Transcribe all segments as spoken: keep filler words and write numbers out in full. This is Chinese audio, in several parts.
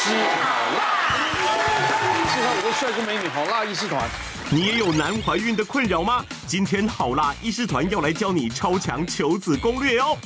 师好辣，适合我的帅哥美女好辣医师团。 你也有难怀孕的困扰吗？今天好辣医师团要来教你超强求子攻略哦。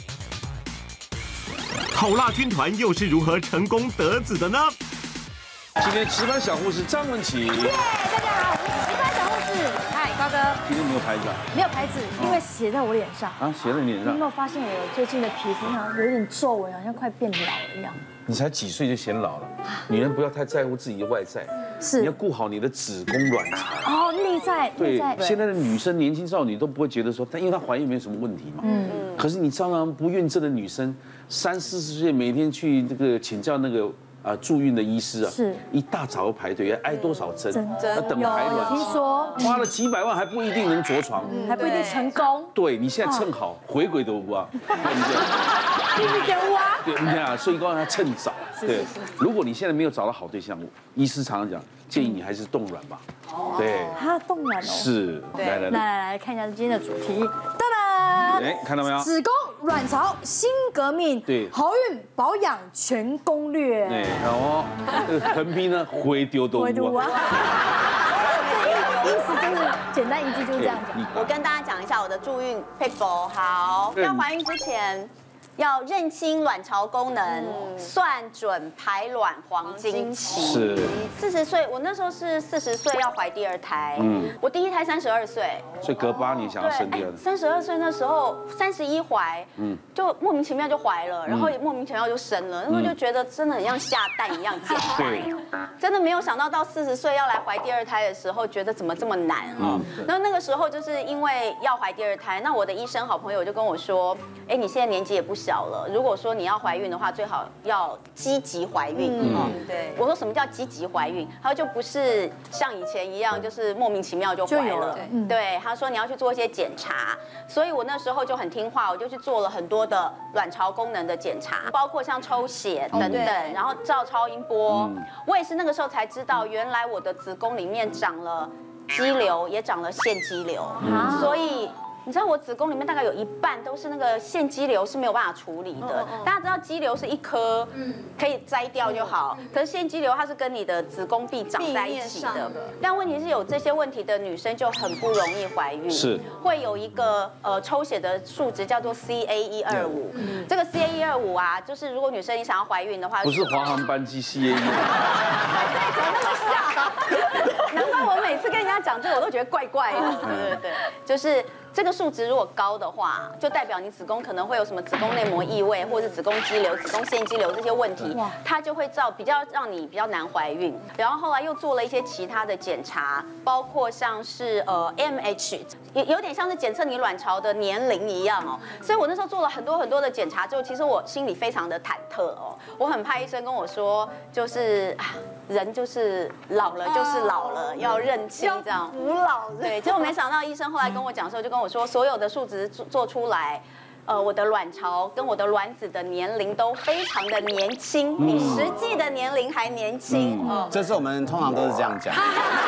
好辣军团又是如何成功得子的呢？ 今天值班小护士张文琪， 耶，大家好，我是值班小护士。嗨，高哥。 今天没有牌子啊？ 没有牌子，因为写在我脸上。 啊，写在你脸上。 你有没有发现我最近的皮肤上有点皱纹，好像快变老了一样？ 你才几岁就显老了？女人不要太在乎自己的外在， 是你要顾好你的子宫卵巢。 哦，内在，内对， 在。 现在的女生、年轻少女都不会觉得说，她因为她怀孕没有什么问题嘛。嗯。可是你常常不孕症的女生，三四十岁每天去这个请教那个。啊，助孕的医师啊， 是一大早排队，要挨多少针？ 真要等排卵期， 听说花了几百万还不一定能着床， 还不一定成功。 对你现在趁好，回鬼都不啊，对不对？ 你给我啊！ 对，你看啊，所以告诉他趁早。对，如果你现在没有找到好对象，医师常常讲，建议你还是冻卵吧。对， 它冻卵哦。 是，来来来来来看一下今天的主题。噔噔， 哎，看到没有？ 子宫卵巢新革命， 对， 怀孕保养全攻略。 对，然后这个横批呢，灰丢都无啊。 意思就是简单一句就是这样讲。 我跟大家讲一下我的助孕配方。好，要怀孕之前。要认清卵巢功能，算准排卵黄金期。 是。 四十岁，我那时候是四十岁要怀第二胎。嗯。我第一胎三十二岁。 所以隔八年想要生第二胎。 三十二岁那时候三十一怀，嗯，就莫名其妙就怀了，然后也莫名其妙就生了，那时候就觉得真的很像下蛋一样简单。对。真的没有想到到四十岁要来怀第二胎的时候，觉得怎么这么难啊？然后那个时候就是因为要怀第二胎，那我的医生好朋友就跟我说，哎，你现在年纪也不小。小了，如果说你要怀孕的话，最好要积极怀孕。嗯，对。我说什么叫积极怀孕？他说就不是像以前一样，就是莫名其妙就怀了。对，他说你要去做一些检查，所以我那时候就很听话，我就去做了很多的卵巢功能的检查，包括像抽血等等，然后照超音波。我也是那个时候才知道，原来我的子宫里面长了肌瘤，也长了腺肌瘤，所以。你知道我子宫里面大概有一半都是那个腺肌瘤是没有办法处理的。大家知道肌瘤是一颗，可以摘掉就好。可是腺肌瘤它是跟你的子宫壁长在一起的。但问题是有这些问题的女生就很不容易怀孕。是。会有一个呃抽血的数值叫做 C A 一二五。这个 C A 一二五啊，就是如果女生你想要怀孕的话， 不是华航班机 C A 一。对， 怎么那么像？难怪我每次跟人家讲这个，我都觉得怪怪的。对对对，就是。这个数值如果高的话，就代表你子宫可能会有什么子宫内膜异位，或者是子宫肌瘤、子宫腺肌瘤这些问题，它就会造比较让你比较难怀孕。然后后来又做了一些其他的检查，包括像是呃 M H， 有有点像是检测你卵巢的年龄一样哦。所以我那时候做了很多很多的检查之后，其实我心里非常的忐忑哦，我很怕医生跟我说，就是啊。人就是老了，就是老了，要认清这样。 服老。 对，结果没想到医生后来跟我讲的时候，就跟我说，所有的数值做做出来，呃，我的卵巢跟我的卵子的年龄都非常的年轻，比实际的年龄还年轻。 嗯，这是我们通常都是这样讲。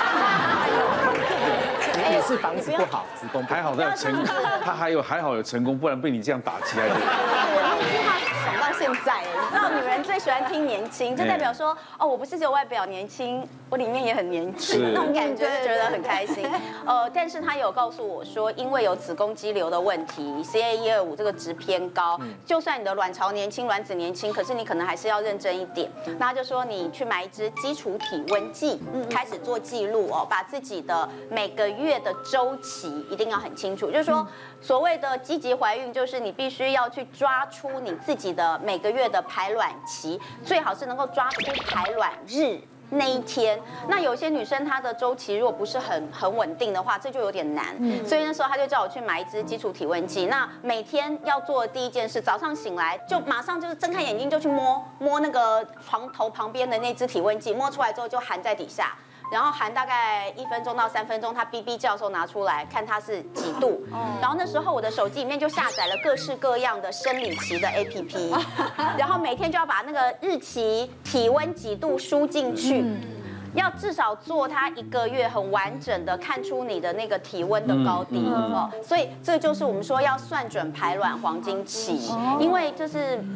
也是房子不好，子宫还好他有成功，他还有还好有成功，不然被你这样打击还。 我那句话想到现在，你知道女人最喜欢听年轻，就代表说哦，我不是只有外表年轻，我里面也很年轻，那种感觉就觉得很开心。呃，但是他有告诉我说，因为有子宫肌瘤的问题 ，C A 一二五这个值偏高，就算你的卵巢年轻、卵子年轻，可是你可能还是要认真一点。那他就说你去买一支基础体温计，开始做记录哦，把自己的每个月的周期一定要很清楚，就是说所谓的积极怀孕，就是你必须要去抓出你自己的每个月的排卵期，最好是能够抓出排卵日。那一天，那有些女生她的周期如果不是很很稳定的话，这就有点难。所以那时候她就叫我去买一支基础体温计。那每天要做的第一件事，早上醒来就马上就是睁开眼睛就去摸摸那个床头旁边的那支体温计，摸出来之后就含在底下。然后含大概一分钟到三分钟，他哔哔叫的时候拿出来看它是几度。然后那时候我的手机里面就下载了各式各样的生理期的 A P P， 然后每天就要把那个日期、体温几度输进去。要至少做它一个月，很完整的看出你的那个体温的高低哦。所以这就是我们说要算准排卵黄金期，因为就是。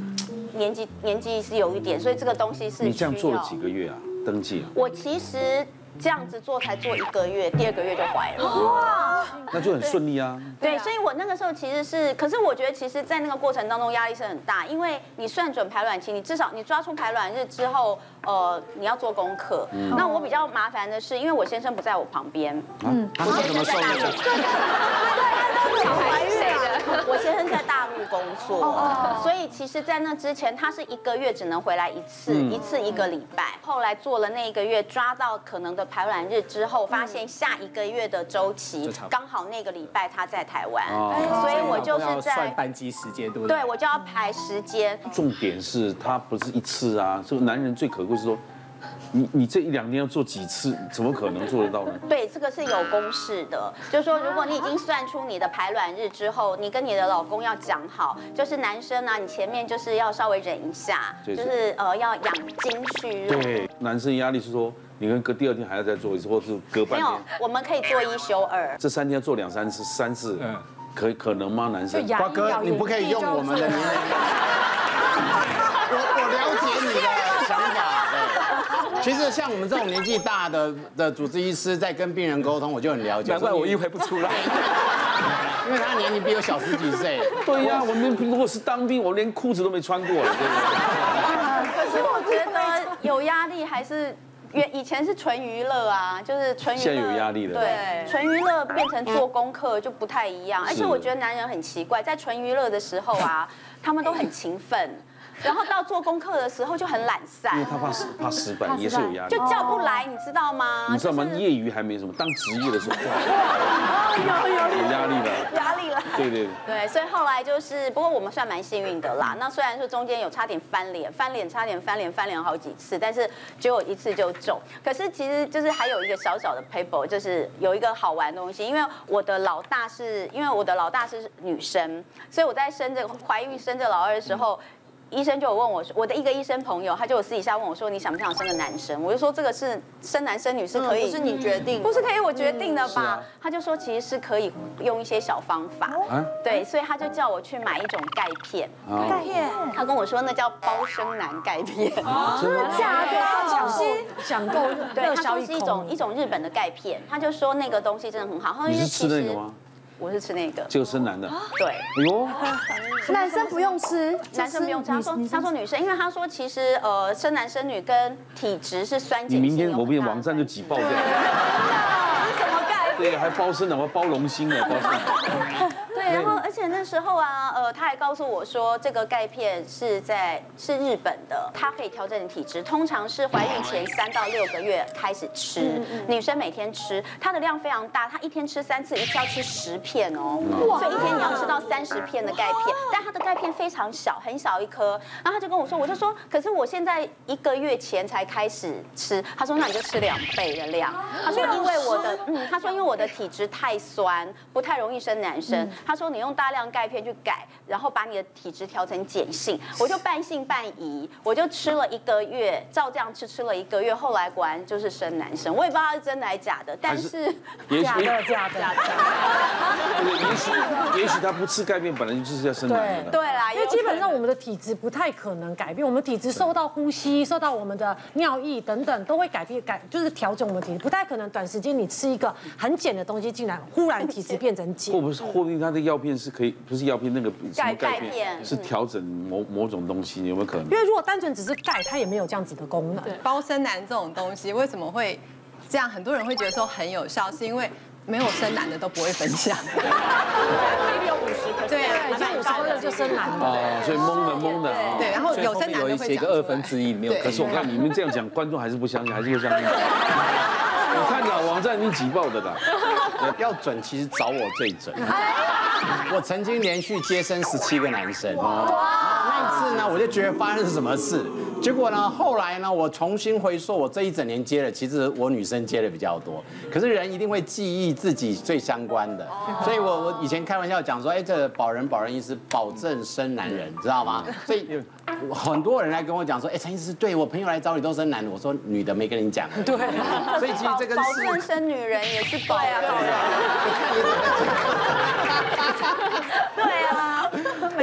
年纪年纪是有一点，所以这个东西是你这样做了需要几个月啊？登记啊？ 我其实这样子做才做一个月，第二个月就怀了。哇， 那就很顺利啊。 对，所以我那个时候其实是，可是我觉得其实，在那个过程当中压力是很大，因为你算准排卵期，你至少你抓出排卵日之后，呃，你要做功课。那我比较麻烦的是，因为我先生不在我旁边， 嗯，他是怎么受孕的？ 小孩是谁的？我先生在大陆工作，所以其实，在那之前，他是一个月只能回来一次，一次一个礼拜。后来做了那一个月，抓到可能的排卵日之后，发现下一个月的周期刚好那个礼拜他在台湾，所以我就是在算班机时间，对不对？ 对，我就要排时间。 重点是他不是一次啊，这个男人最可贵是说，你你这一两年要做几次，怎么可能做得到呢？ 对，这个是有公式的，就是说，如果你已经算出你的排卵日之后，你跟你的老公要讲好，就是男生啊，你前面就是要稍微忍一下，就是呃要养精蓄锐。 对，男生压力是说，你跟隔第二天还要再做一次，或是隔半天。 没有，我们可以做一休二。 这三天要做两三次、三次，嗯，可可能吗？男生？ 瓜哥，你不可以用我们的年龄。我我了解你的想法。其实像我们这种年纪大的的主治医师在跟病人沟通，我就很了解。难怪我意会不出来，因为他年龄比我小十几岁。 对呀，我们如果是当兵，我连裤子都没穿过了。 可是我觉得有压力还是。原以前是纯娱乐啊，就是纯娱乐。 现在有压力了。 对，纯娱乐变成做功课就不太一样，而且我觉得男人很奇怪，在纯娱乐的时候啊，他们都很勤奋。然后到做功课的时候就很懒散， 因为他怕失怕失败，也是有压力， 就叫不来，你知道吗？ 你知道吗？业余还没什么，当职业的时候，有有有压力了， 压力了。 对对对，所以后来就是，不过我们算蛮幸运的啦。那虽然说中间有差点翻脸，翻脸差点翻脸翻脸好几次，但是只有一次就中。可是其实就是还有一个小小的 paper， 就是有一个好玩的东西，因为我的老大是因为我的老大是女生，所以我在生这个怀孕生这老二的时候。医生就有问我说，我的一个医生朋友，他就有私底下问我说，你想不想生个男生？我就说这个是生男生女是可以， 不是你决定， 不是可以我决定的吧？他就说其实是可以用一些小方法，对，所以他就叫我去买一种钙片， 钙片， 他跟我说那叫包生男钙片， 真的假的？抢吸抢购， 对，他说是一种一种日本的钙片，他就说那个东西真的很好。 你是吃那个吗？ 我是吃那个， 就生男的。 对， 哎呦， 男生不用吃， 男生不用吃。他说他说女生，因为他说其实呃生男生女跟体质是酸碱性。 你明天我们网站就挤爆掉。 什么钙片？ 对，还包生的，我包龙心的，包生。 对，然后而且那时候啊，呃，他还告诉我说，这个钙片是在是日本的，它可以调整你体质，通常是怀孕前三到六个月开始吃，女生每天吃，它的量非常大，它一天吃三次，一次要吃十片哦，所以一天你要吃到三十片的钙片，但它的钙片非常小，很小一颗，然后他就跟我说，我就说，可是我现在一个月前才开始吃，他说那你就吃两倍的量，他说因为我的，嗯，他说因为我的体质太酸，不太容易生男生。他说你用大量钙片去改，然后把你的体质调成碱性，我就半信半疑，我就吃了一个月，照这样吃吃了一个月，后来果然就是生男生，我也不知道是真的还是假的，但是假的假的假的， 也许也许他不吃钙片，本来就是要生男的。 对啦， 因为基本上我们的体质不太可能改变，我们体质受到呼吸、受到我们的尿液等等都会改变改，就是调整我们体质，不太可能短时间你吃一个很碱的东西进来，忽然体质变成碱。 或不是，或不定他的药片是可以，不是药片那个什么钙片是调整某某种东西，有没有可能？ 因为如果单纯只是钙，它也没有这样子的功能。 对，包生男这种东西为什么会这样？很多人会觉得说很有效，是因为没有生男的都不会分享。 利用五十， 对啊， 已经五十个就生男的， 哦，所以蒙的蒙的啊。 对，然后有生男的会写个二分之一没有。 可是我看你们这样讲，观众还是不相信，还是会相信。我看了网站已经挤爆的啦。 要准，其实找我最准。我曾经连续接生十七个男生。那一次呢，我就觉得发生什么事。结果呢，后来呢，我重新回溯，我这一整年接了，其实我女生接的比较多。可是人一定会记忆自己最相关的，所以我我以前开玩笑讲说，哎，这个保人保人医师保证生男人，知道吗？所以很多人来跟我讲说，哎，陈医师，对我朋友来找你都生男的，我说女的没跟你讲。对，所以其实这个保证生女人也是保啊，保人。对啊，没错。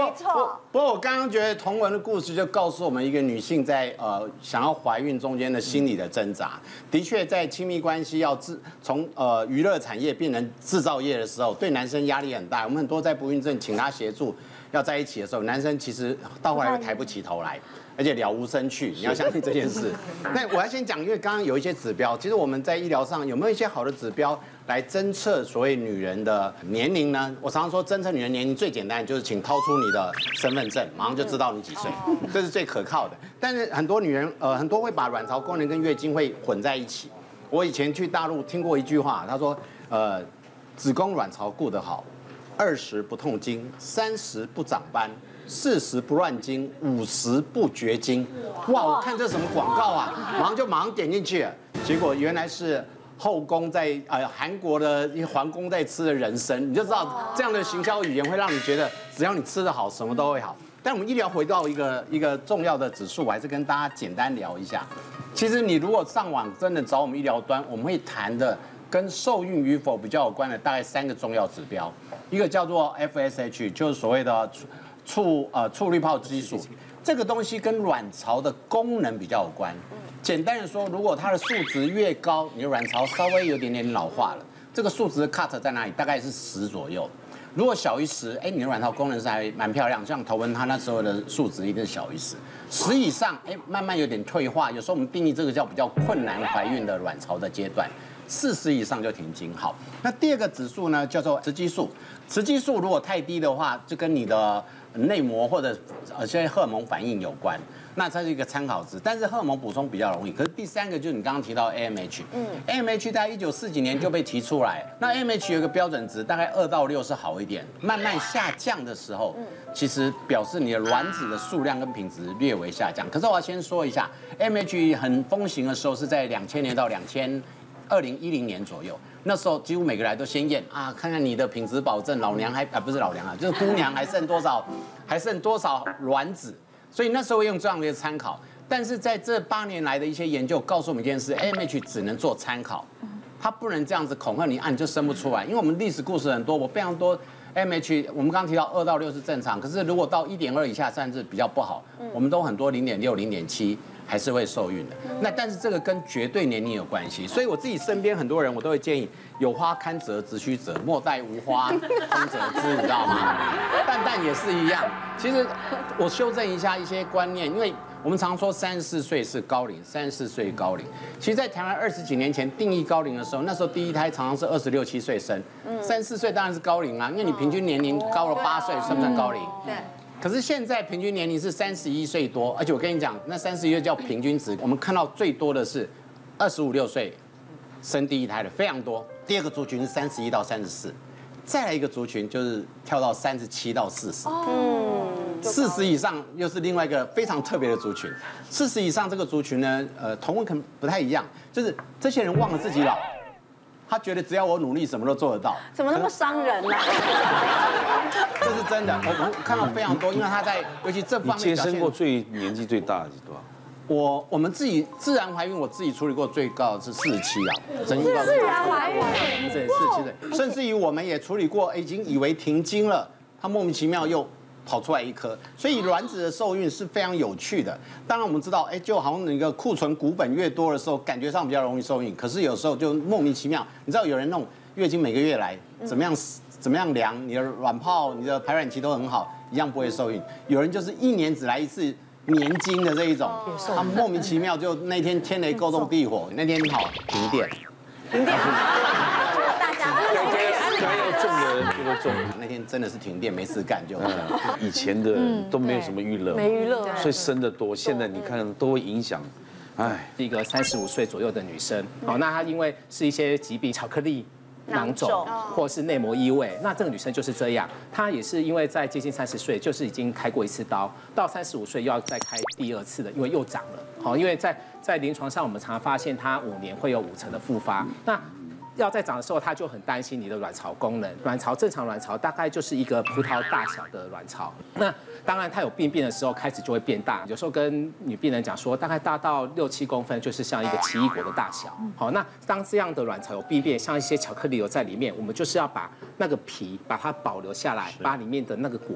过不过我刚刚觉得同文的故事就告诉我们一个女性在呃想要怀孕中间的心理的挣扎。的确，在亲密关系要自从呃娱乐产业变成制造业的时候，对男生压力很大。我们很多在不孕症请他协助要在一起的时候，男生其实到后来会抬不起头来。而且了无生趣，你要相信这件事。那我要先讲，因为刚刚有一些指标，其实我们在医疗上有没有一些好的指标来侦测所谓女人的年龄呢？我常常说，侦测女人年龄最简单就是请掏出你的身份证，马上就知道你几岁，这是最可靠的。但是很多女人，呃，很多会把卵巢功能跟月经会混在一起。我以前去大陆听过一句话，他说，呃，子宫卵巢顾得好，二十不痛经，三十不长斑。四十不乱经，五十不绝经。哇！我看这什么广告啊，马上就马上点进去了。结果原来是后宫在呃韩国的皇宫在吃的人参，你就知道这样的行销语言会让你觉得只要你吃得好，什么都会好。但我们医疗回到一个一个重要的指数，我还是跟大家简单聊一下。其实你如果上网真的找我们医疗端，我们会谈的跟受孕与否比较有关的大概三个重要指标，一个叫做 F S H， 就是所谓的促呃促滤泡激素，这个东西跟卵巢的功能比较有关。简单的说，如果它的数值越高，你的卵巢稍微有点点老化了。这个数值的 cut 在哪里？大概是十左右。如果小于十，哎，你的卵巢功能是还蛮漂亮。像头文他那时候的数值一定是小于十，十以上，哎，慢慢有点退化。有时候我们定义这个叫比较困难怀孕的卵巢的阶段。四十以上就停经。好，那第二个指数呢，叫做雌激素。雌激素如果太低的话，就跟你的内膜或者呃现在荷尔蒙反应有关。那它是一个参考值，但是荷尔蒙补充比较容易。可是第三个就是你刚刚提到 A M H， 嗯 ，A M H 在一九四几年就被提出来。那 A M H 有一个标准值，大概二到六是好一点，慢慢下降的时候，其实表示你的卵子的数量跟品质略微下降。可是我要先说一下 ，A M H 很风行的时候是在两千年到两千二零一零年左右，那时候几乎每个来都先验啊，看看你的品质保证，老娘还啊不是老娘啊，就是姑娘还剩多少，还剩多少卵子。所以那时候用这样的一个参考，但是在这八年来的一些研究告诉我们一件事 ，A M H 只能做参考，它不能这样子恐吓你，啊你就生不出来。因为我们历史故事很多，我非常多 A M H， 我们刚刚提到二到六是正常，可是如果到一点二以下甚至比较不好，我们都很多零点六、零点七还是会受孕的。那但是这个跟绝对年龄有关系，所以我自己身边很多人我都会建议，有花堪折直须折，莫待无花空折枝，你知道吗？蛋蛋也是一样。其实我修正一下一些观念，因为我们常说三十四岁是高龄，三十四岁高龄。其实，在台湾二十几年前定义高龄的时候，那时候第一胎常常是二十六七岁生，三十四岁当然是高龄啊，因为你平均年龄高了八岁，算不算高龄？对。可是现在平均年龄是三十一岁多，而且我跟你讲，那三十一岁叫平均值，我们看到最多的是二十五六岁生第一胎的非常多。第二个族群是三十一到三十四。再来一个族群就是跳到三十七到四十，嗯，四十以上又是另外一个非常特别的族群。四十以上这个族群呢，呃，同文可能不太一样，就是这些人忘了自己老，他觉得只要我努力，什么都做得到。 怎么那么伤人呢？ 这是真的，我们看到非常多，因为他在尤其这方面。 你接生过最年纪最大的是多少？ 我我们自己自然怀孕，我自己处理过最高的是四十七啊，曾经自然怀孕， 对，四十七岁，甚至于我们也处理过，已经以为停经了，他莫名其妙又跑出来一颗，所以卵子的受孕是非常有趣的。当然我们知道，哎，就好像那个库存股本越多的时候，感觉上比较容易受孕，可是有时候就莫名其妙，你知道有人那种月经每个月来，怎么样怎么样量，你的卵泡、你的排卵期都很好，一样不会受孕。有人就是一年只来一次。年经的这一种，他莫名其妙就那天天雷勾动地火，那天好停电， 停电，大家该要种的人就会种， 那天真的是停电，没事干就。 以前的都没有什么娱乐， 没娱乐， 所以生的多，现在你看都会影响。哎， 一个三十五岁左右的女生，好，那她因为是一些疾病，巧克力。囊肿或是内膜异位，那这个女生就是这样，她也是因为在接近三十岁，就是已经开过一次刀，到三十五岁又要再开第二次的，因为又长了。好，因为在在临床上我们常常发现她五年会有五成的复发，那要再长的时候，她就很担心你的卵巢功能。卵巢正常卵巢大概就是一个葡萄大小的卵巢，那当然她有病变的时候开始就会变大，有时候跟女病人讲说，大概大到六七公分，就是像一个奇异果的大小。好，那当这样的卵巢有病变，像一些巧克力有在里面，我们就是要把那个皮把它保留下来，把里面的那个果肉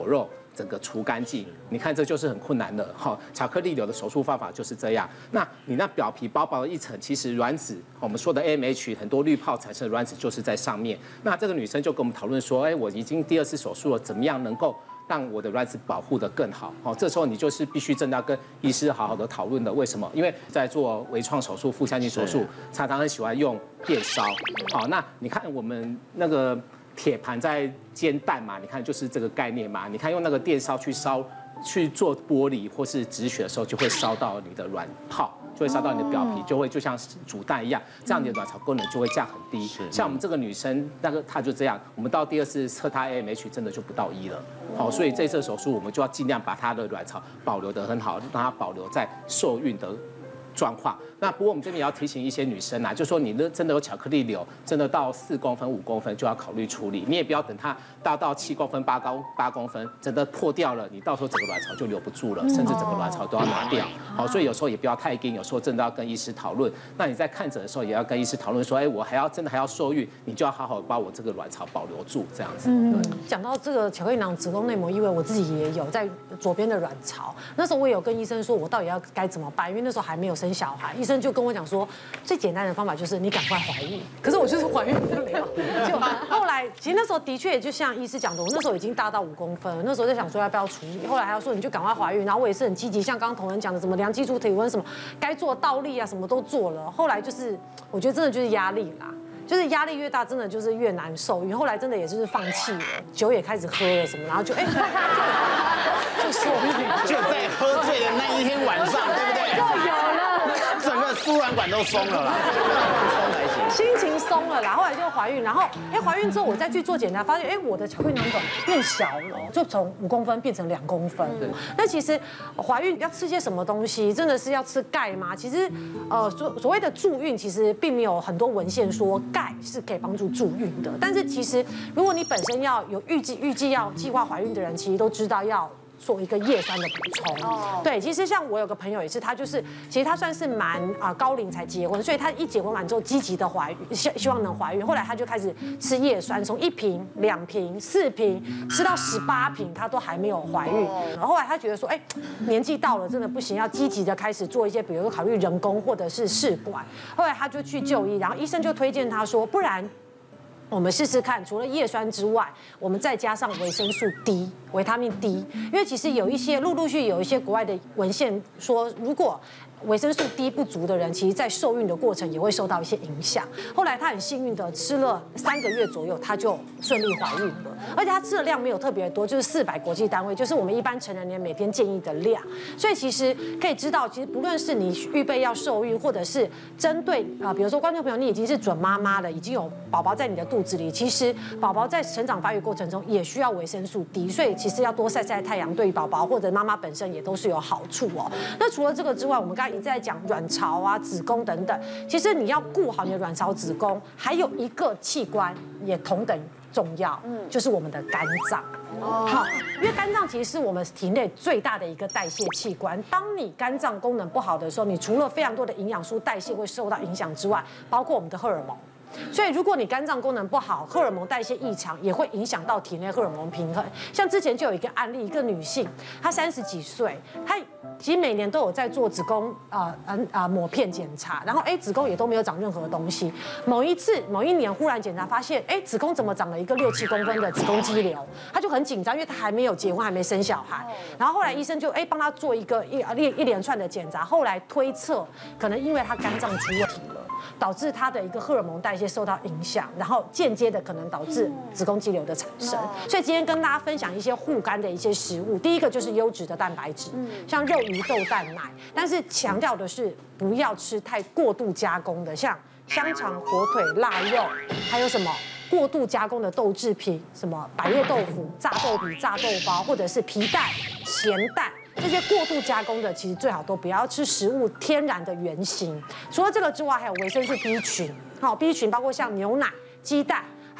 整个除干净。你看这就是很困难的哈。巧克力瘤的手术方法就是这样。那你那表皮薄薄的一层，其实卵子我们说的 A M H 很多滤泡产生的卵子就是在上面。那这个女生就跟我们讨论说，哎，我已经第二次手术了，怎么样能够让我的卵子保护得更好？好，这时候你就是必须真的要跟医师好好的讨论的。为什么？因为在做微创手术、腹腔镜手术，常常很喜欢用电烧。好，那你看我们那个铁盘在煎蛋嘛，你看就是这个概念嘛。你看用那个电烧去烧。去做玻璃或是止血的时候，就会烧到你的卵泡，就会烧到你的表皮，就会就像煮蛋一样，这样你的卵巢功能就会降很低。像我们这个女生，那个她就这样，我们到第二次测她 A M H 真的就不到一了。好，所以这次手术我们就要尽量把她的卵巢保留得很好，让她保留在受孕的状况。那不过我们这边也要提醒一些女生啊，就说你真的有巧克力瘤，真的到四公分、五公分就要考虑处理。你也不要等它大到七公分、八高八公分，真的破掉了，你到时候整个卵巢就留不住了，甚至整个卵巢都要拿掉。好，所以有时候也不要太硬，有时候真的要跟医师讨论。那你在看诊的时候也要跟医师讨论说，哎，我还要真的还要受孕，你就要好好把我这个卵巢保留住，这样子。 嗯，讲到这个巧克力囊子宫内膜异位，我自己也有在左边的卵巢。那时候我也有跟医生说，我到底要该怎么办，因为那时候还没有生小孩，医生就跟我讲说，最简单的方法就是你赶快怀孕。可是我就是怀孕不了，就后来其实那时候的确就像医师讲的，我那时候已经大到五公分了，那时候在想说要不要处理，后来还要说你就赶快怀孕，然后我也是很积极，像刚刚同仁讲的，什么量基础体温什么该做倒立啊，什么都做了。后来就是我觉得真的就是压力啦。就是压力越大，真的就是越难受孕。后来真的也就是放弃了，酒也开始喝了什么，然后就哎，就受孕， 就在喝醉的那一天晚上，对不对？ 就有了， 整个输卵管都松了啦，松才行。 心情松了啦，后来就怀孕，然后哎怀孕之后我再去做检查，发现哎我的巧克力囊肿变小了，就从五公分变成两公分。那其实怀孕要吃些什么东西？真的是要吃钙吗？其实呃所所谓的助孕，其实并没有很多文献说钙是可以帮助助孕的。但是其实如果你本身要有预计预计要计划怀孕的人，其实都知道要做一个叶酸的补充。哦，对，其实像我有个朋友也是，他就是其实他算是蛮啊高龄才结婚，所以他一结婚完之后积极的怀孕，希希望能怀孕。后来他就开始吃叶酸，从一瓶、两瓶、四瓶吃到十八瓶，他都还没有怀孕。然后后来他觉得说，哎，年纪到了真的不行，要积极的开始做一些，比如说考虑人工或者是试管。后来他就去就医，然后医生就推荐他说，不然我们试试看，除了叶酸之外，我们再加上维生素 D、维他命 D， 因为其实有一些陆陆续有一些国外的文献说，如果维生素 D 不足的人，其实在受孕的过程也会受到一些影响。后来她很幸运的吃了三个月左右，她就顺利怀孕了，而且她吃的量没有特别多，就是四百国际单位，就是我们一般成人年每天建议的量。所以其实可以知道，其实不论是你预备要受孕，或者是针对啊，比如说观众朋友你已经是准妈妈了，已经有宝宝在你的肚子里，其实宝宝在成长发育过程中也需要维生素 D， 所以其实要多晒晒太阳，对于宝宝或者妈妈本身也都是有好处哦。那除了这个之外，我们刚才一直在讲卵巢啊、子宫等等，其实你要顾好你的卵巢、子宫，还有一个器官也同等重要，嗯，就是我们的肝脏。好，因为肝脏其实是我们体内最大的一个代谢器官。当你肝脏功能不好的时候，你除了非常多的营养素代谢会受到影响之外，包括我们的荷尔蒙。所以，如果你肝脏功能不好，荷尔蒙代谢异常，也会影响到体内荷尔蒙平衡。像之前就有一个案例，一个女性，她三十几岁，她其实每年都有在做子宫啊啊啊抹片检查，然后哎子宫也都没有长任何东西。某一次某一年忽然检查发现，哎子宫怎么长了一个六七公分的子宫肌瘤？她就很紧张，因为她还没有结婚，还没生小孩。然后后来医生就哎帮她做一个一一一连串的检查，后来推测可能因为她肝脏出问题了。导致它的一个荷尔蒙代谢受到影响，然后间接的可能导致子宫肌瘤的产生。所以今天跟大家分享一些护肝的一些食物，第一个就是优质的蛋白质，像肉、鱼、豆、蛋、奶，但是强调的是不要吃太过度加工的，像香肠、火腿、腊肉，还有什么过度加工的豆制品，什么百叶豆腐、炸豆皮、炸豆包，或者是皮蛋、咸蛋。这些过度加工的，其实最好都不要吃食物天然的原型。除了这个之外，还有维生素 B 群，好 B 群包括像牛奶、鸡蛋，还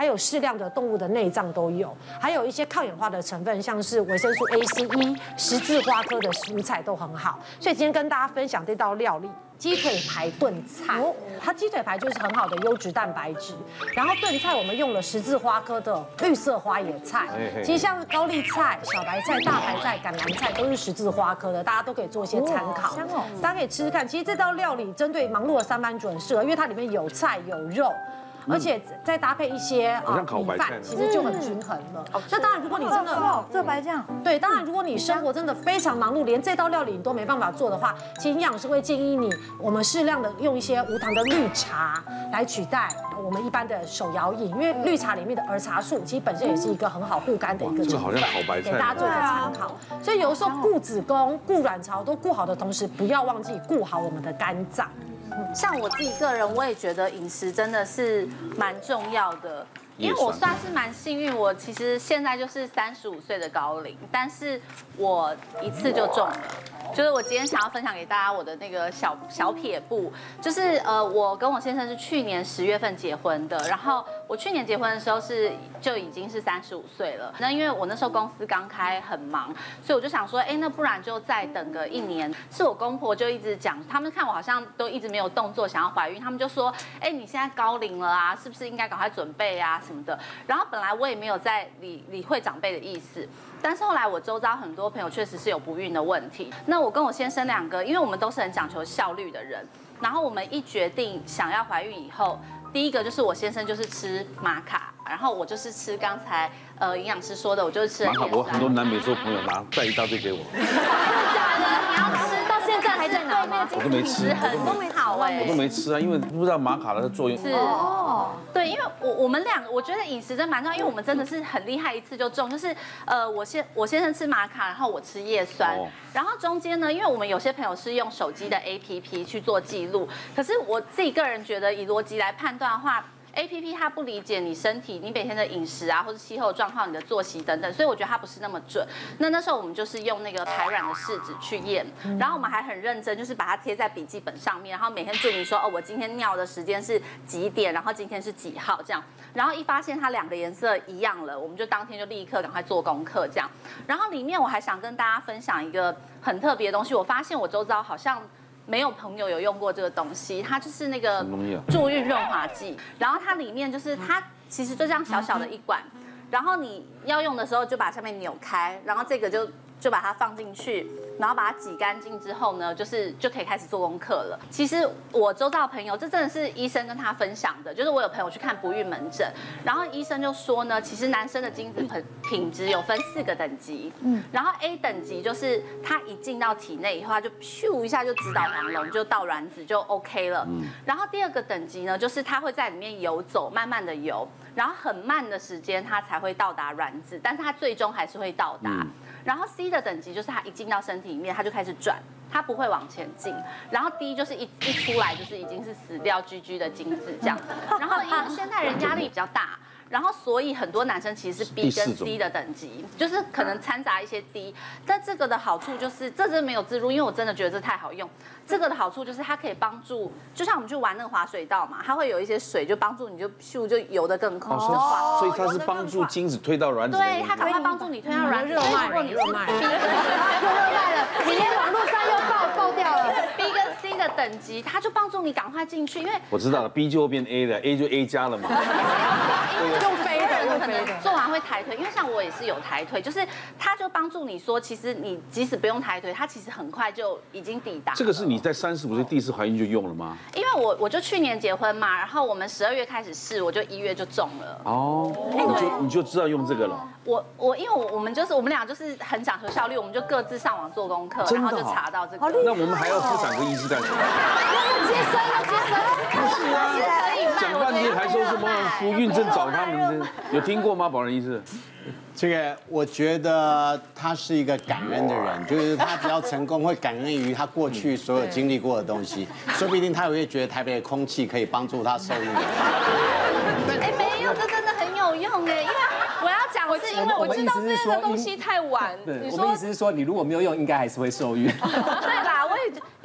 还有适量的动物的内脏都有，还有一些抗氧化的成分，像是维生素 A、C、E， 十字花科的蔬菜都很好。所以今天跟大家分享这道料理。鸡腿排炖菜，它鸡腿排就是很好的优质蛋白质。然后炖菜我们用了十字花科的绿色花野菜，其实像高丽菜、小白菜、大白菜、橄榄菜都是十字花科的，大家都可以做一些参考。大家可以吃吃看。其实这道料理针对忙碌的上班族很适合，因为它里面有菜有肉。而且再搭配一些啊米饭，其实就很均衡了。那当然，如果你真的这白酱， 对，当然如果你生活真的非常忙碌，连这道料理你都没办法做的话，其实营养师会建议你，我们适量的用一些无糖的绿茶来取代我们一般的手摇饮，因为绿茶里面的儿茶素其实本身也是一个很好护肝的一个成分，给大家做一个参考。所以有的时候顾子宫、顾卵巢都顾好的同时，不要忘记顾好我们的肝脏。 像我自己个人，我也觉得饮食真的是蛮重要的，因为我算是蛮幸运，我其实现在就是三十五岁的高龄，但是我一次就中了。就是我今天想要分享给大家我的那个小小撇步，就是呃，我跟我先生是去年十月份结婚的，然后我去年结婚的时候是就已经是三十五岁了。那因为我那时候公司刚开很忙，所以我就想说，哎，那不然就再等个一年。是我公婆就一直讲，他们看我好像都一直没有动作，想要怀孕，他们就说，哎，你现在高龄了啊，是不是应该赶快准备啊什么的。然后本来我也没有在理理会长辈的意思。但是后来我周遭很多朋友确实是有不孕的问题，那我跟我先生两个，因为我们都是很讲求效率的人，然后我们一决定想要怀孕以后，第一个就是我先生就是吃玛卡，然后我就是吃刚才呃营养师说的，我就是吃玛卡。我很多南美洲朋友拿带一大堆给我。 真的假的？你要吃到现在还在拿吗？ 我都没吃， 很都没好哎， 我都没吃啊，因为不知道玛卡的作用。 是哦，对，因为我我们两个，我觉得饮食真蛮重要，因为我们真的是很厉害，一次就中，就是呃，我先我先生吃玛卡，然后我吃叶酸，然后中间呢，因为我们有些朋友是用手机的 A P P 去做记录，可是我自己个人觉得，以逻辑来判断的话。A P P 它不理解你身体、你每天的饮食啊，或者气候状况、你的作息等等，所以我觉得它不是那么准。那那时候我们就是用那个排卵的试纸去验，然后我们还很认真，就是把它贴在笔记本上面，然后每天注明说，哦，我今天尿的时间是几点，然后今天是几号这样。然后一发现它两个颜色一样了，我们就当天就立刻赶快做功课这样。然后里面我还想跟大家分享一个很特别的东西，我发现我周遭好像。没有朋友有用过这个东西，它就是那个助孕润滑剂，然后它里面就是它其实就这样小小的一管，然后你要用的时候就把上面扭开，然后这个就就把它放进去，然后把它挤干净之后呢，就是就可以开始做功课了。其实我周遭的朋友，这真的是医生跟他分享的，就是我有朋友去看不孕门诊，然后医生就说呢，其实男生的精子品品质有分四个等级，嗯，然后 A 等级就是它一进到体内以后，它就咻一下就直捣黄龙，就到卵子就 OK 了，嗯，然后第二个等级呢，就是它会在里面游走，慢慢的游，然后很慢的时间它才会到达卵子，但是它最终还是会到达。嗯然后 C 的等级就是它一进到身体里面，它就开始转，它不会往前进。然后 D 就是一一出来就是已经是死掉 G G 的精子这样。然后因为现代人压力比较大，然后所以很多男生其实是 B 跟 C 的等级，就是可能掺杂一些 D。但这个的好处就是，这真没有置入，因为我真的觉得这太好用。这个的好处就是它可以帮助，就像我们去玩那个滑水道嘛，它会有一些水就帮助你就咻就游得更快。 哦，所以它是帮助精子推到卵子。 对，它赶快帮助你推到卵子。 热卖， 如果你是 B 跟又热卖了，今天网络上又爆爆掉了。 B 跟 C 的等级，它就帮助你赶快进去，因为我知道了 ，B 就会变 A 了 ，A 就 A 加了嘛。 用飞的，用可飞的。 能做完会抬腿，因为像我也是有抬腿，就是它就帮助你说，其实你即使不用抬腿，它其实很快就已经抵达。 这个是你在三十五岁第一次怀孕就用了吗？ 因为我我就去年结婚嘛，然后我们十二月开始试，我就一月就中了。 哦，你就你就知道用这个了。 我我因为我我们就是我们俩就是很讲求效率，我们就各自上网做功课，然后就查到这个。 那我们还要妇产科医师干什么？ 要接生，要接生， 不是啊， 可以卖。 讲半天还说什么不孕症找他们，有听过吗？保仁医师？ 这个我觉得他是一个感恩的人，就是他只要成功，会感恩于他过去所有经历过的东西，说不定他也会觉得台北的空气可以帮助他受孕。 哎，没有，这真的很有用哎，因为我要讲是因为我知道这些东西太晚。 对，我们意思是说，你如果没有用，应该还是会受孕。 对吧？我也因为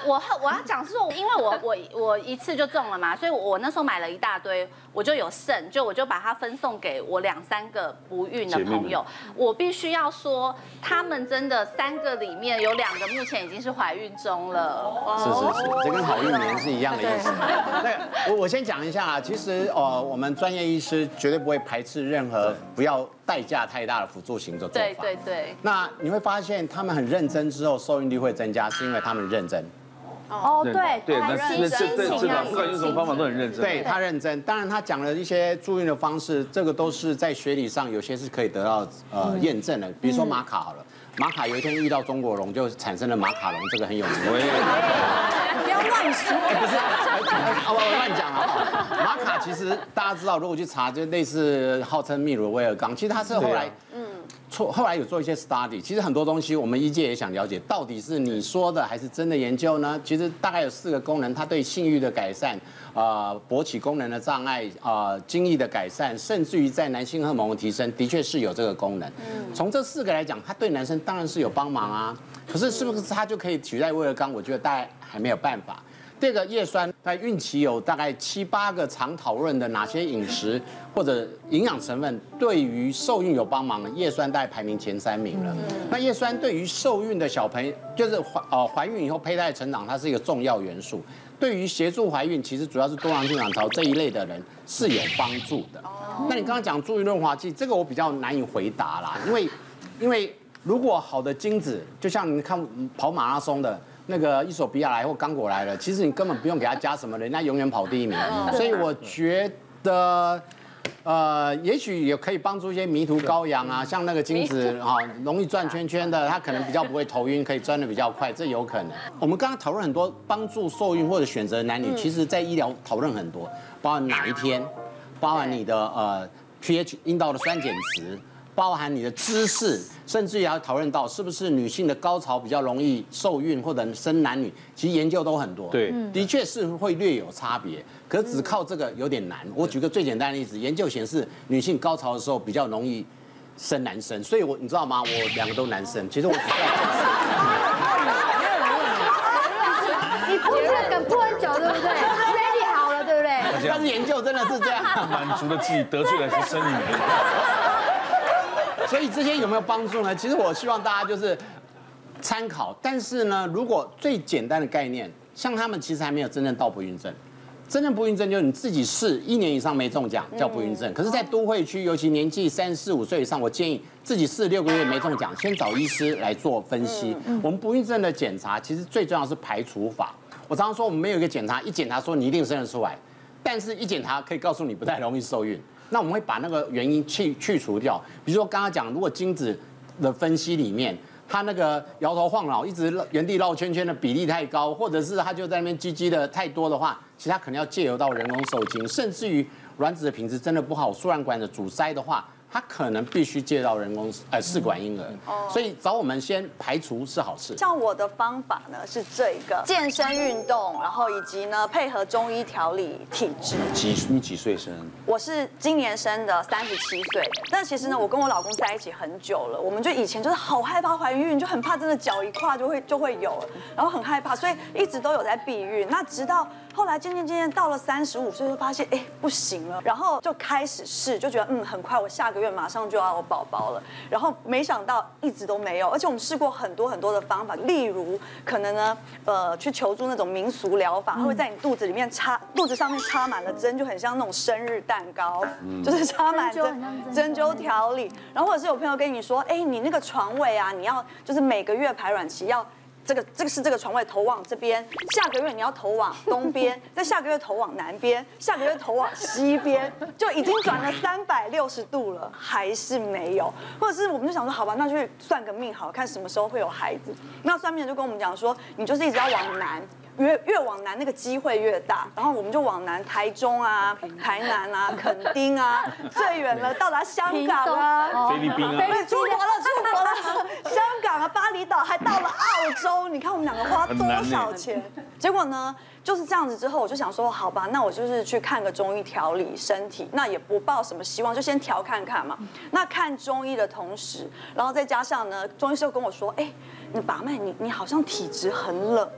我我要讲是说，因为我我我一次就中了嘛，所以我那时候买了一大堆，我就有剩，就我就把它分送给我两三个不孕的朋友。我必须要说，他们真的三个里面有两个目前已经是怀孕中了。 是是是，这跟好运年是一样的意思。那我我先讲一下啊，其实呃，我们专业医师绝对不会排斥任何不要代价太大的辅助型的做法。 对对对。 那你会发现他们很认真之后，受孕率会增加，是因为他们认真。 哦，对， 对，那那那这这这个不管用什么方法都很认真。 对他认真，当然他讲了一些助孕的方式，这个都是在学理上有些是可以得到呃验证的。比如说玛卡好了，玛卡有一天遇到中国龙，就产生了马卡龙，这个很有名。 不要乱说， 不是，我我乱讲了。玛卡其实大家知道，如果去查，就类似号称秘鲁威尔刚，其实它是后来嗯。错，后来有做一些 study， 其实很多东西我们医界也想了解，到底是你说的还是真的研究呢？其实大概有四个功能，它对性欲的改善，啊、呃，勃起功能的障碍，啊、呃，精液的改善，甚至于在男性荷尔蒙的提升，的确是有这个功能。从这四个来讲，它对男生当然是有帮忙啊。可是是不是它就可以取代威尔刚？我觉得大概还没有办法。第二个叶酸在孕期有大概七八个常讨论的哪些饮食或者营养成分对于受孕有帮忙的，叶酸大概排名前三名了。那叶酸对于受孕的小朋友，就是怀呃怀孕以后胚胎成长，它是一个重要元素。对于协助怀孕，其实主要是多囊性卵巢这一类的人是有帮助的。那你刚刚讲助孕润滑剂，这个我比较难以回答啦，因为因为如果好的精子，就像你看跑马拉松的。那个伊索比亚来或刚果来了，其实你根本不用给他加什么，人家永远跑第一名。所以我觉得，呃，也许也可以帮助一些迷途羔羊啊，像那个精子啊，容易转圈圈的，他可能比较不会头晕，可以钻得比较快，这有可能。我们刚刚讨论很多帮助受孕或者选择男女，其实在医疗讨论很多，包含哪一天，包含你的呃 pH 阴道的酸碱值。包含你的姿势，甚至也要讨论到是不是女性的高潮比较容易受孕或者生男女，其实研究都很多。 对， 的确是会略有差别，可是只靠这个有点难。我举个最简单的例子，研究显示女性高潮的时候比较容易生男生，所以我你知道吗？我两个都男生，其实我只你铺这个梗铺很久，对不对 ？ready 好了，对不对？ 但是研究真的是这样， 满足了自己得罪的是生女人。 所以这些有没有帮助呢？其实我希望大家就是参考，但是呢，如果最简单的概念，像他们其实还没有真正到不孕症。真正不孕症就是你自己试一年以上没中奖叫不孕症。可是，在都会区，尤其年纪三四五岁以上，我建议自己试六个月没中奖，先找医师来做分析。我们不孕症的检查其实最重要是排除法。我常常说，我们没有一个检查，一检查说你一定生得出来，但是一检查可以告诉你不太容易受孕。那我们会把那个原因去去除掉，比如说刚刚讲，如果精子的分析里面，他那个摇头晃脑、一直原地绕圈圈的比例太高，或者是他就在那边唧唧的太多的话，其实他可能要借由到人工受精，甚至于卵子的品质真的不好，输卵管的阻塞的话，他可能必须借到人工呃试管婴儿。所以找我们先排除是好事。 像我的方法呢是这个健身运动，然后以及呢配合中医调理体质。 几你几岁生？ 我是今年生的，三十七岁。但其实呢，我跟我老公在一起很久了，我们就以前就是好害怕怀孕，就很怕真的脚一跨就会就会有，然后很害怕，所以一直都有在避孕。那直到后来渐渐渐渐到了三十五岁，就发现哎不行了，然后就开始试，就觉得嗯很快，我下个月马上就要有宝宝了。然后没想到一直都没有，而且我们试过很多很多的方法，例如可能呢呃去求助那种民俗疗法，它会在你肚子里面插，肚子上面插满了针，就很像那种生日蛋糕，就是插满针针灸调理。然后或者是有朋友跟你说，哎你那个床位啊，你要就是每个月排卵期要。这个这个是这个床位头往这边，下个月你要头往东边，再下个月头往南边，下个月头往西边，就已经转了三百六十度了，还是没有。或者是我们就想说，好吧，那就去算个命好，看什么时候会有孩子。那算命的就跟我们讲说，你就是一直要往南。越越往南那个机会越大，然后我们就往南，台中啊、台南啊、垦丁啊，最远了到达香港啊、 菲律宾啊， 对，出国了，出国了，香港啊、巴厘岛，还到了澳洲。你看我们两个花多少钱？结果呢，就是这样子之后，我就想说，好吧，那我就是去看个中医调理身体，那也不抱什么希望，就先调看看嘛。那看中医的同时，然后再加上呢，中医师又跟我说，哎，你把脉，你你好像体质很冷哎。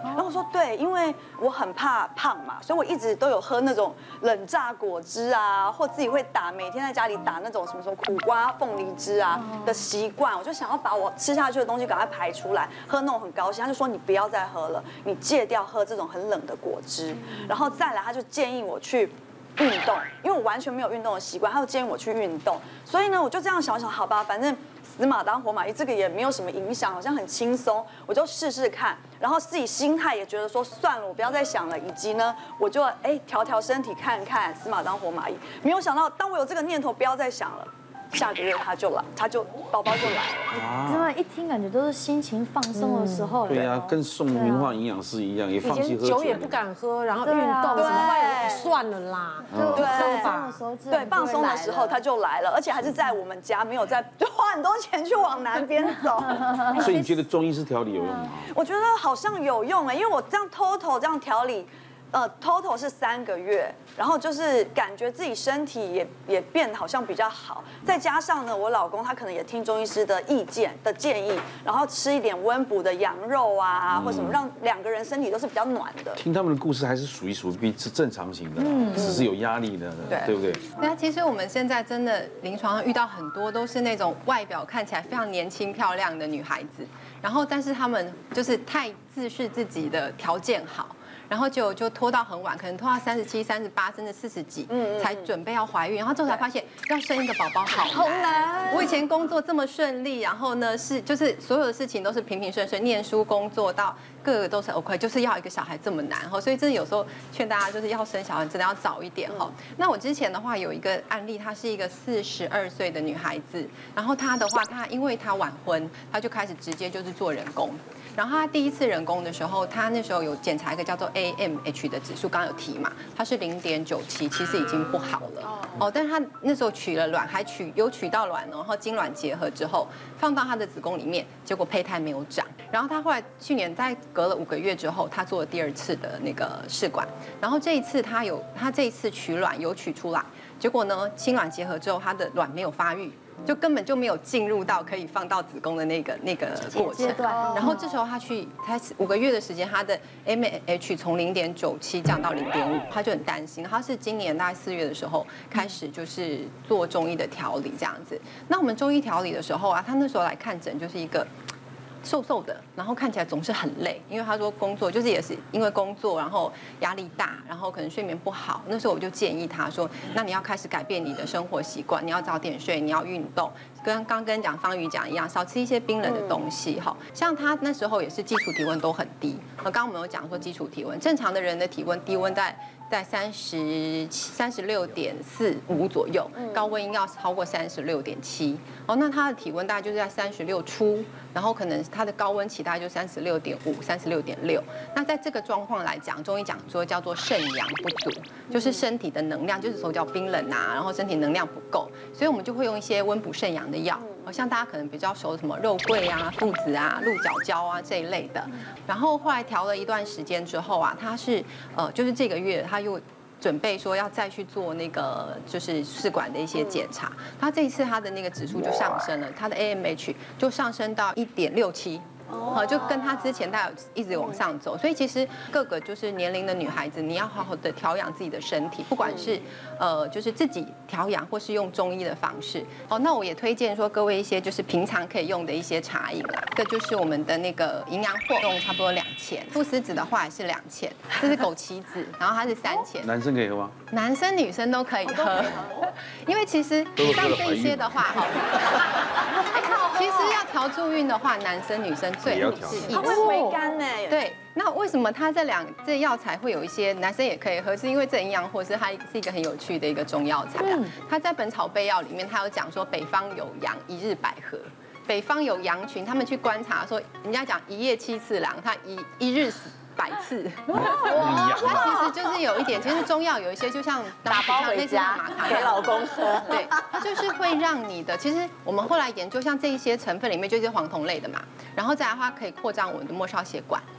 然后我说对，因为我很怕胖嘛，所以我一直都有喝那种冷榨果汁啊，或自己会打，每天在家里打那种什么什么苦瓜、凤梨汁啊的习惯。我就想要把我吃下去的东西赶快排出来，喝那种很高兴。他就说你不要再喝了，你戒掉喝这种很冷的果汁。然后再来，他就建议我去运动，因为我完全没有运动的习惯，他就建议我去运动。所以呢，我就这样想想，好吧，反正死马当活马医，这个也没有什么影响，好像很轻松，我就试试看。然后自己心态也觉得说算了，我不要再想了，以及呢，我就哎调调身体看看，死马当活马医。没有想到，当我有这个念头，不要再想了。下个月他就来，他就宝宝就来了。 真的，一听感觉都是心情放松的时候。 对呀，跟宋明化营养师一样，也放弃喝酒。 酒也不敢喝，然后运动，什么外算了啦。 对， 放的时候， 对，放松的时候他就来了，而且还是在我们家，没有在就花很多钱去往南边走。 所以你觉得中医师调理有用吗？ 我觉得好像有用哎，因为我这样 total 这样调理。呃 ，total 是三个月，然后就是感觉自己身体也也变好像比较好，再加上呢，我老公他可能也听中医师的意见的建议，然后吃一点温补的羊肉啊，或什么，让两个人身体都是比较暖的。 听他们的故事还是属于属于是正常型的，只是有压力的，对不对？ 那其实我们现在真的临床上遇到很多都是那种外表看起来非常年轻漂亮的女孩子，然后但是她们就是太自视自己的条件好。然后就就拖到很晚，可能拖到三十七、三十八，甚至四十几，才准备要怀孕。然后最后才发现要生一个宝宝好难。我以前工作这么顺利，然后呢是就是所有的事情都是平平顺顺，念书、工作到各个都是 OK， 就是要一个小孩这么难哈。所以真的有时候劝大家就是要生小孩真的要早一点哈。那我之前的话有一个案例，她是一个四十二岁的女孩子，然后她的话她因为她晚婚，她就开始直接就是做人工。然后她第一次人工的时候，她那时候有检查一个叫做 A M H 的指数，刚刚有提嘛，它是零点九七，其实已经不好了哦。但是她那时候取了卵，还取有取到卵，然后精卵结合之后放到她的子宫里面，结果胚胎没有长。然后她后来去年在隔了五个月之后，她做了第二次的那个试管，然后这一次她有她这一次取卵有取出来，结果呢精卵结合之后，她的卵没有发育。就根本就没有进入到可以放到子宫的那个那个过程，然后这时候他去，他五个月的时间，他的 M H 从零点九七降到零点五，他就很担心。他是今年大概四月的时候开始就是做中医的调理这样子。那我们中医调理的时候啊，他那时候来看诊就是一个。瘦瘦的，然后看起来总是很累，因为他说工作就是也是因为工作，然后压力大，然后可能睡眠不好。那时候我就建议他说，那你要开始改变你的生活习惯，你要早点睡，你要运动，跟刚跟讲方瑜讲一样，少吃一些冰冷的东西哈。像他那时候也是基础体温都很低，刚刚我们有讲说基础体温，正常的人的体温低温在。在三十三十六点四五左右，高温应要超过三十六点七。哦，那他的体温大概就是在三十六出，然后可能他的高温期大概就三十六点五、三十六点六。那在这个状况来讲，中医讲说叫做肾阳不足，就是身体的能量，就是手脚冰冷啊，然后身体能量不够，所以我们就会用一些温补肾阳的药。好像大家可能比较熟什么肉桂啊、附子啊、鹿角胶啊这一类的。然后后来调了一段时间之后啊，他是呃，就是这个月他又准备说要再去做那个就是试管的一些检查。他这一次他的那个指数就上升了，他的 A M H 就上升到一点六七。好，就跟他之前大家一直往上走，所以其实各个就是年龄的女孩子，你要好好的调养自己的身体，不管是呃就是自己调养，或是用中医的方式。哦，那我也推荐说各位一些就是平常可以用的一些茶饮啦，这就是我们的那个营养货，用差不多两千，菟丝子的话也是两千，这是枸杞子，然后它是三千。 男生可以喝吗？ 男生女生都可以喝，因为其实像这些的话，哈，其实要调助孕的话，男生女生最好是一起。 它会回甘呢。 对，那为什么它这两这药材会有一些男生也可以喝？是因为这营养或是它是一个很有趣的一个中药材啊。它在《本草备药》里面，它有讲说北方有羊，一日百合。北方有羊群，他们去观察说，人家讲一夜七次郎，它一一日死。百次，它其实就是有一点，其实中药有一些就像打包回家给老公喝， 对，就是会让你的。其实我们后来研究，像这一些成分里面就是黄酮类的嘛，然后再来的话可以扩张我们的末梢血管，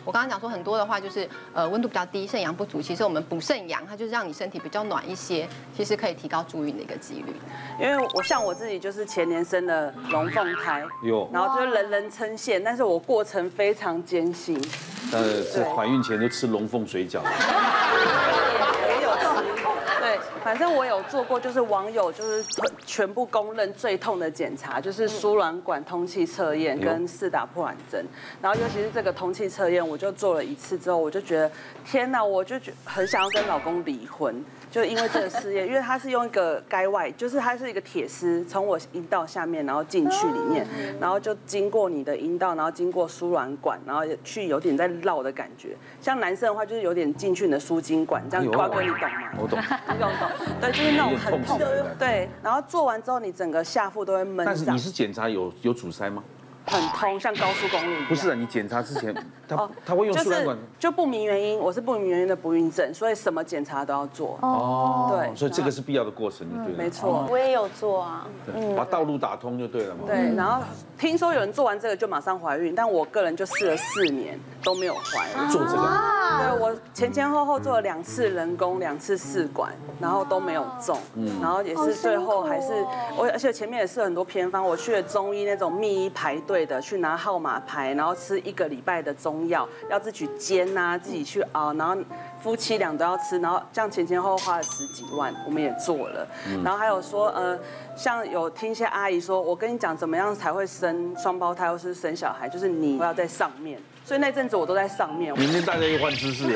我刚刚讲说很多的话就是呃温度比较低，肾阳不足，其实我们补肾阳，它就是让你身体比较暖一些，其实可以提高助孕的一个几率。 因为我像我自己就是前年生的龙凤胎，有，然后就是人人称羡，但是我过程非常艰辛。 呃，是怀孕前就吃龙凤水饺。 也有吃，对，反正我有做过，就是网友就是全部公认最痛的检查，就是输卵管通气测验跟四打破卵针。然后尤其是这个通气测验，我就做了一次之后，我就觉得天哪，我就觉很想要跟老公离婚。就因为这个试验，因为它是用一个该外，就是它是一个铁丝从我阴道下面，然后进去里面，然后就经过你的阴道，然后经过输卵管，然后去有点在绕的感觉。像男生的话，就是有点进去你的输精管，这样瓜哥你懂吗？ 我懂， 你懂懂？对，就是那种很痛。对，然后做完之后，你整个下腹都会闷。 但是你是检查有有阻塞吗？ 很通，像高速公路一样。 不是啊，你检查之前，他他会用输卵管， 就不明原因，我是不明原因的不孕症，所以什么检查都要做。 哦， 对， 所以这个是必要的过程，就对了。 没错， 我也有做啊， 嗯，把道路打通就对了嘛。 对，然后听说有人做完这个就马上怀孕，但我个人就试了四年都没有怀。 做这个？ 对，我前前后后做了两次人工，两次试管，然后都没有中，然后也是最后还是我，而且前面也是很多偏方，我去了中医那种密医排队的，去拿号码牌，然后吃一个礼拜的中药，要自己煎啊，自己去熬，然后夫妻俩都要吃，然后这样前前后后花了十几万，我们也做了，然后还有说呃，像有听一些阿姨说，我跟你讲怎么样才会生双胞胎或是生小孩，就是你要在上面。所以那阵子我都在上面。 明天大家又换姿势了。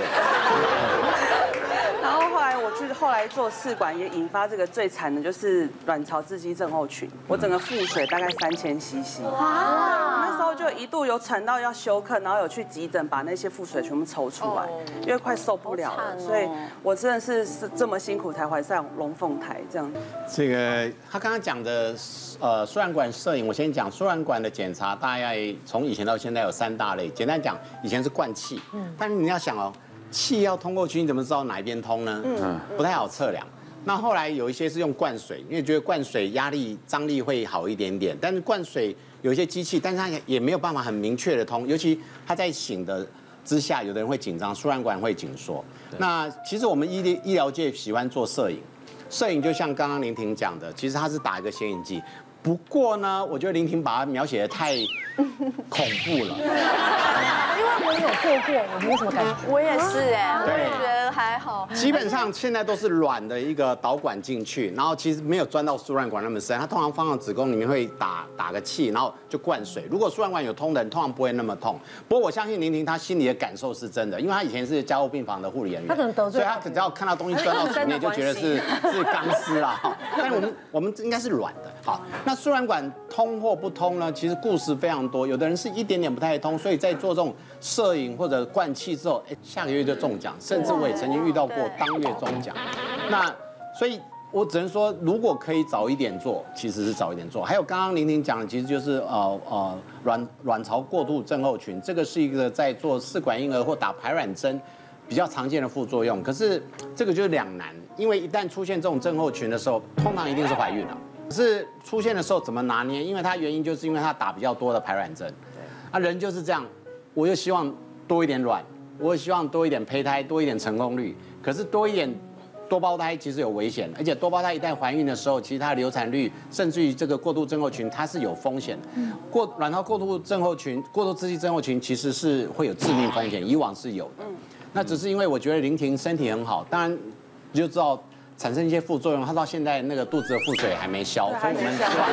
然后后来我去后来做试管，也引发这个最惨的就是卵巢窒息症候群。我整个腹水大概三千 C C。哇！那时候就一度有喘到要休克，然后有去急诊把那些腹水全部抽出来，因为快受不了了。所以我真的是是这么辛苦才怀上龙凤胎这样。 这个他刚刚讲的呃输卵管摄影，我先讲输卵管的检查，大概从以前到现在有三大类。简单讲，以前是灌气，嗯，但是你要想哦。气要通过去，你怎么知道哪一边通呢？嗯，不太好测量。那后来有一些是用灌水，因为觉得灌水压力张力会好一点点。但是灌水有一些机器，但是它也没有办法很明确的通，尤其它在醒的之下，有的人会紧张，输卵管会紧缩。那其实我们医医疗界喜欢做摄影，摄影就像刚刚林婷讲的，其实它是打一个显影剂。不过呢，我觉得林婷把它描写的太恐怖了。 因为我有做过，我没什么感觉。 我也是哎，我也觉得还好。 基本上现在都是软的一个导管进去，然后其实没有钻到输卵管那么深，它通常放到子宫里面会打打个气，然后就灌水。如果输卵管有通的人，通常不会那么痛。不过我相信林婷她心里的感受是真的，因为她以前是加护病房的护理人员， 她可能得罪， 所以她只要看到东西钻到里面就觉得是是钢丝啦。但是我们我们应该是软的。好，那输卵管通或不通呢？其实故事非常多，有的人是一点点不太通，所以在做这种摄影或者灌气之后，哎，下个月就中奖，甚至我也曾经遇到过当月中奖。那所以，我只能说，如果可以早一点做，其实是早一点做。还有刚刚玲玲讲的，其实就是呃呃卵卵巢过度症候群，这个是一个在做试管婴儿或打排卵针比较常见的副作用。可是这个就是两难，因为一旦出现这种症候群的时候，通常一定是怀孕了。可是出现的时候怎么拿捏？因为它原因就是因为它打比较多的排卵针，啊人就是这样，我又希望多一点卵，我也希望多一点胚胎，多一点成功率。可是多一点多胞胎其实有危险，而且多胞胎一旦怀孕的时候，其实它的流产率，甚至于这个过度症候群，它是有风险的。过卵巢过度症候群、过度窒息症候群其实是会有致命风险，以往是有的。那只是因为我觉得林婷身体很好，当然你就知道。产生一些副作用，他到现在那个肚子的腹水还没消，所以我们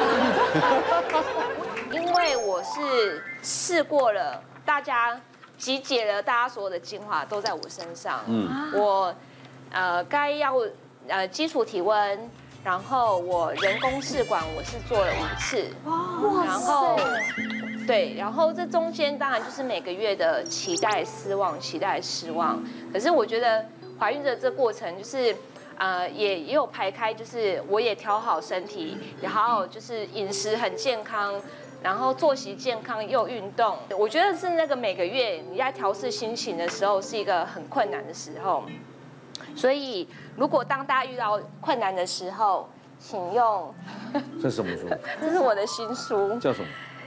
希望。因为我是试过了，大家集结了大家所有的精华都在我身上。嗯，我呃该要呃基础体温，然后我人工试管我是做了五次，然后对，然后这中间当然就是每个月的期待失望，期待失望。可是我觉得怀孕的这过程就是。呃，也也有排开，就是我也调好身体，然后就是饮食很健康，然后作息健康又运动。我觉得是那个每个月你在调试心情的时候是一个很困难的时候，所以如果当大家遇到困难的时候，请用这是什么书？ 这是我的新书， 叫什么？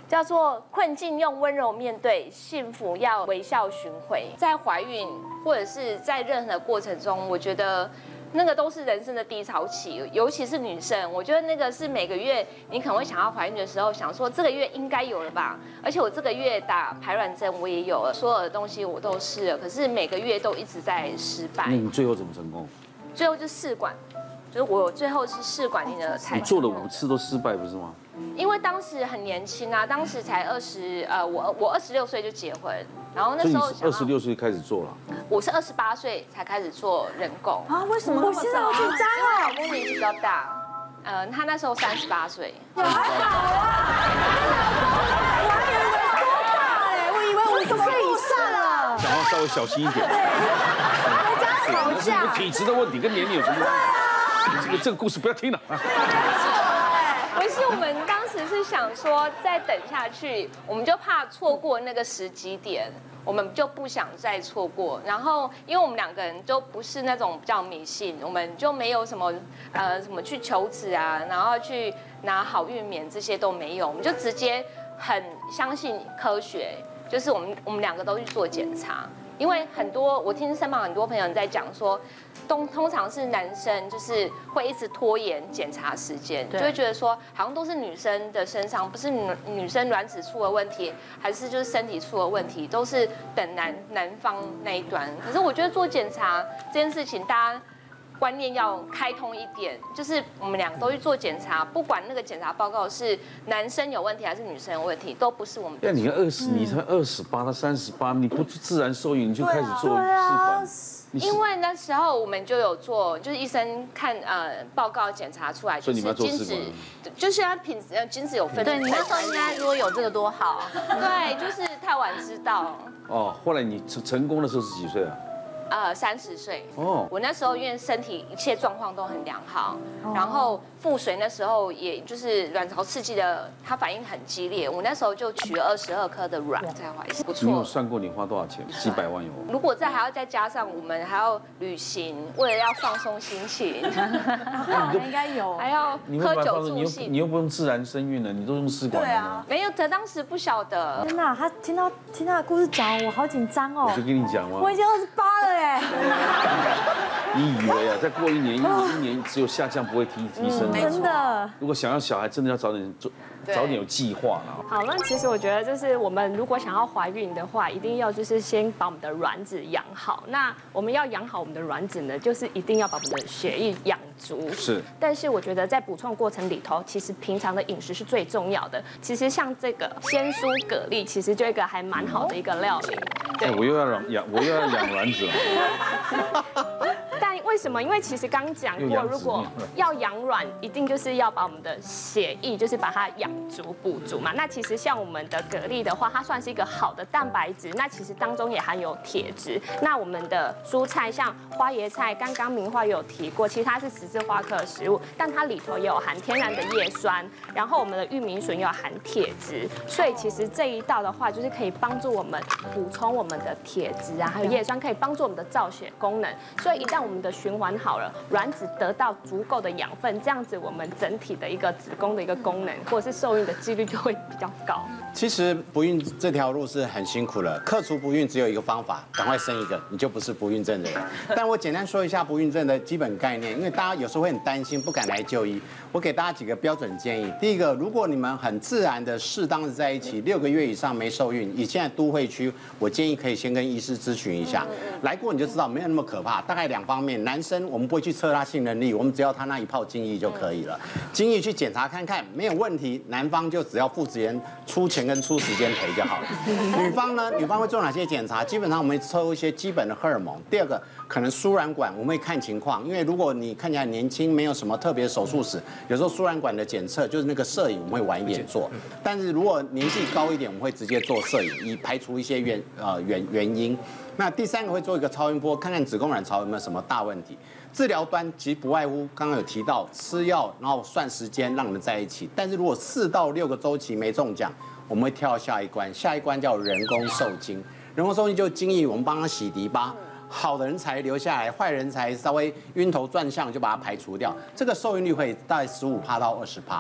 叫做困境用温柔面对，幸福要微笑寻回。在怀孕或者是在任何的过程中，我觉得那个都是人生的低潮期，尤其是女生，我觉得那个是每个月你可能会想要怀孕的时候，想说这个月应该有了吧，而且我这个月打排卵针我也有了，所有的东西我都试了，可是每个月都一直在失败。 那你最后怎么成功？ 最后就试管，就是我最后是试管你的才。 你做了五次都失败，不是吗？ 因为当时很年轻啊，当时才二十，呃，我我二十六岁就结婚，然后那时候二十六岁开始做了。 我是二十八岁才开始做人工啊？为什么？ 我现在好紧张哦。 老公年纪比较大，呃，他那时候三十八岁。 还好啊，我还以为多大嘞，我以为五十岁以上了。 讲话稍微小心一点。 回家吵架。 体质的问题跟年龄有什么关系？这个这个故事不要听了。 不是，我们当时是想说，再等下去，我们就怕错过那个时机点，我们就不想再错过。然后，因为我们两个人都不是那种比较迷信，我们就没有什么呃什么去求子啊，然后去拿好运棉这些都没有，我们就直接很相信科学，就是我们我们两个都去做检查。因为很多我听身旁很多朋友在讲说，通通常是男生就是会一直拖延检查时间，就会觉得说好像都是女生的身上，不是女女生卵子出了问题，还是就是身体出了问题，都是等男男方那一端。可是我觉得做检查这件事情，大家观念要开通一点，就是我们两个都去做检查，不管那个检查报告是男生有问题还是女生有问题，都不是我们的。 那你看二十，你才二十八，他三十八，你不自然受孕，你就开始做试管。 因为那时候我们就有做，就是医生看呃报告检查出来，就是精子，就是他品呃精子有分。 对，你那时候应该如果有这个多好。 对，就是太晚知道。 哦，后来你成成功的时候是几岁啊？ 呃，三十岁。 哦， 我那时候因为身体一切状况都很良好，然后腹水那时候也就是卵巢刺激的，它反应很激烈。我那时候就取了二十二颗的卵在怀孕，不错。 你有算过你花多少钱？几百万有。 如果再还要再加上我们还要旅行，为了要放松心情， 应该有， 还要喝酒助兴。 你又不用自然生孕了，你都用试管。 对啊， 没有，他当时不晓得。 天哪，他听到听他的故事讲，我好紧张哦。 我就跟你讲嘛， 我已经二十八了。 你以为啊，再过一年一一年只有下降不会提提升？ 真的。 如果想要小孩，真的要早点做，早点有计划了。 好，那其实我觉得就是我们如果想要怀孕的话，一定要就是先把我们的卵子养好。那我们要养好我们的卵子呢，就是一定要把我们的血液养足。 是。 但是我觉得在补充过程里头，其实平常的饮食是最重要的。其实像这个鲜蔬蛤蜊，其实就一个还蛮好的一个料理。 对，我又要养养，我又要养卵子了。 但为什么？因为其实刚讲过，如果要养卵，一定就是要把我们的血液，就是把它养足、补足嘛。那其实像我们的蛤蜊的话，它算是一个好的蛋白质，那其实当中也含有铁质。那我们的蔬菜像花椰菜，刚刚明花有提过，其实它是十字花科的食物，但它里头也有含天然的叶酸。然后我们的玉米笋也有含铁质，所以其实这一道的话，就是可以帮助我们补充我们的铁质啊，还有叶酸，可以帮助我们的造血功能。所以一旦我们的循环好了，卵子得到足够的养分，这样子我们整体的一个子宫的一个功能，或者是受孕的几率就会比较高。 其实不孕这条路是很辛苦的，克除不孕只有一个方法，赶快生一个，你就不是不孕症的人。但我简单说一下不孕症的基本概念，因为大家有时候会很担心，不敢来就医。我给大家几个标准建议。第一个，如果你们很自然的、适当的在一起，六个月以上没受孕，以现在都会区，我建议可以先跟医师咨询一下。来过你就知道，没有那么可怕。大概两方面，男生我们不会去测他性能力，我们只要他那一泡精液就可以了。精液去检查看看，没有问题，男方就只要负责人出钱跟出时间赔就好了。女方呢，女方会做哪些检查？基本上我们会抽一些基本的荷尔蒙。第二个，可能输卵管我们会看情况，因为如果你看起来年轻，没有什么特别手术史，有时候输卵管的检测就是那个摄影我们会晚一点做。但是如果年纪高一点，我们会直接做摄影，以排除一些原呃原原因。那第三个会做一个超音波，看看子宫卵巢有没有什么大问题。治疗端其实不外乎刚刚有提到吃药，然后算时间让你们在一起。但是如果四到六个周期没中奖，我们会跳下一关，下一关叫人工受精。人工受精就精液我们帮他洗涤吧。好的人才留下来，坏人才稍微晕头转向就把它排除掉。这个受孕率会大概十五趴到二十趴。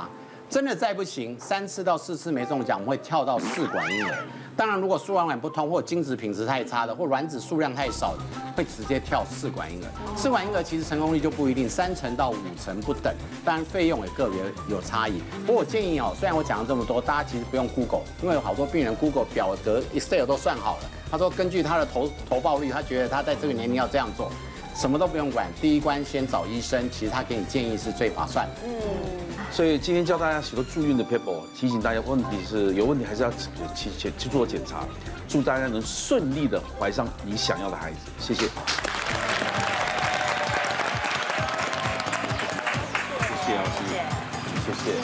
真的再不行，三次到四次没中奖，我们会跳到试管婴儿。当然，如果输卵管不通或精子品质太差的，或卵子数量太少的，会直接跳试管婴儿。试管婴儿其实成功率就不一定，三成到五成不等，当然费用也个别有差异。不过我建议哦，虽然我讲了这么多，大家其实不用 Google， 因为有好多病人 Google 表格 Excel 都算好了。他说根据他的投投报率，他觉得他在这个年龄要这样做，什么都不用管，第一关先找医生，其实他给你建议是最划算的。嗯。 所以今天教大家许多助孕的 paper， 提醒大家问题是有问题还是要去去去做检查，祝大家能顺利的怀上你想要的孩子。谢谢。谢谢老师，谢谢。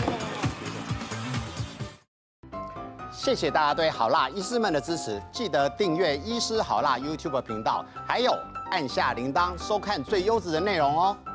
谢谢大家对好辣医师们的支持，记得订阅医师好辣 YouTube 频道，还有按下铃铛收看最优质的内容哦。